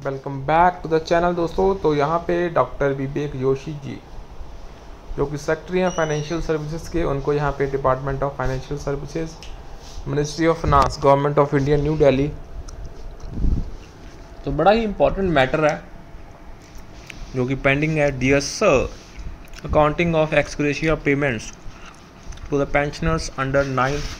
Welcome back to the channel दोस्तों। तो यहाँ पे डॉक्टर विवेक जोशी जी जो कि सेक्रेटरी हैं फाइनेंशियल सर्विसेज के, उनको यहाँ पे department of financial services, ministry of finance, government of India, New Delhi. तो बड़ा ही इंपॉर्टेंट मैटर है जो कि पेंडिंग है। Dear sir, accounting of ex gratia payments to the pensioners under 9th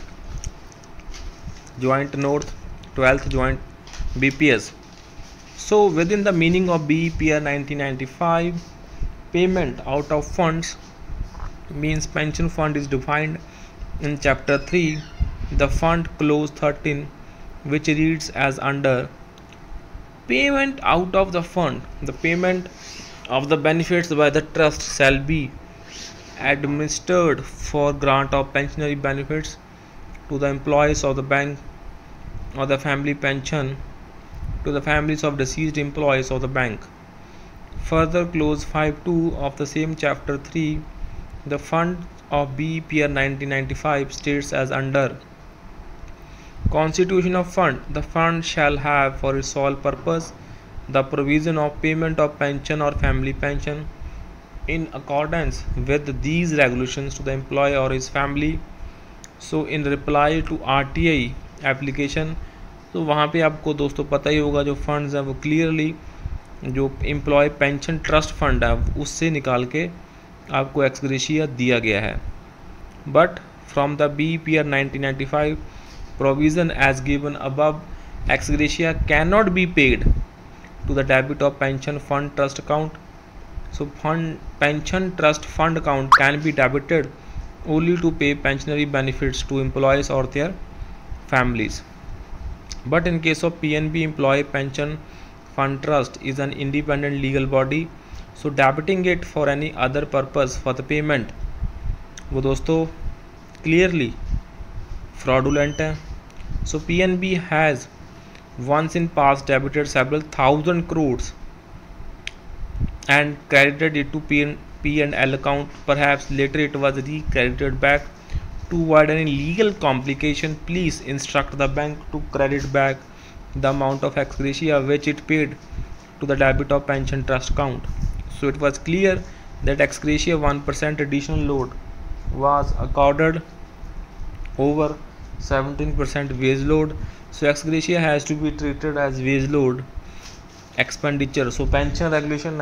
joint north 12th joint BPS. So within the meaning of BEPR 1995, payment out of funds means pension fund is defined in chapter 3, the fund clause 13, which reads as under: payment out of the fund, the payment of the benefits by the trust shall be administered for grant of pensionary benefits to the employees of the bank or the family pension to the families of deceased employees of the bank. Further, clause 5(2) of the same chapter 3, the fund of BEPR 1995 states as under: constitution of fund, the fund shall have for its sole purpose the provision of payment of pension or family pension in accordance with these regulations to the employee or his family. So in reply to RTI application, तो वहाँ पे आपको दोस्तों पता ही होगा जो funds हैं वो क्लियरली जो एम्प्लॉय पेंशन ट्रस्ट फंड है उससे निकाल के आपको एक्स ग्रेशिया दिया गया है। But from the BEPR 1995 provision as given above, ex gratia can not be paid to the debit of pension fund trust account. So pension trust fund account can be debited only to pay pensionary benefits to employees or their families. But in case of PNB, employee pension fund trust is an independent legal body, so debiting it for any other purpose for the payment वो दोस्तों clearly fraudulent है. So PNB has once in past debited several thousand crores and credited it to P&L account. Perhaps later it was recredited back. To avoid any legal complication, please instruct the bank to credit back the amount of ex gratia which it paid to the debit of pension trust account. So it was clear that ex gratia 1% additional load was accorded over 17% wage load. So ex gratia has to be treated as wage load expenditure. So pension regulation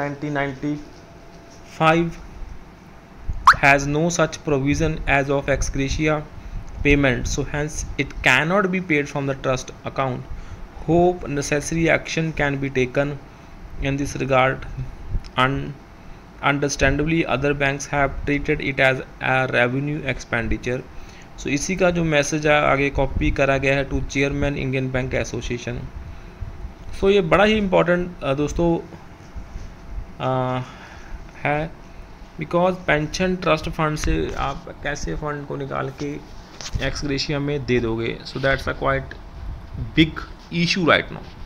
1995 has no such provision as of ex gratia payment, so hence it cannot be paid from the trust account. Hope necessary action can be taken in this regard. Understandably other banks have treated it as a revenue expenditure. So इसी का जो message है आगे copy करा गया है to chairman Indian bank association. So ये बड़ा ही इम्पोर्टेंट दोस्तों है, बिकॉज पेंशन ट्रस्ट फंड से आप कैसे फ़ंड को निकाल के एक्स ग्रेशिया में दे दोगे. So that's a quite big issue right now.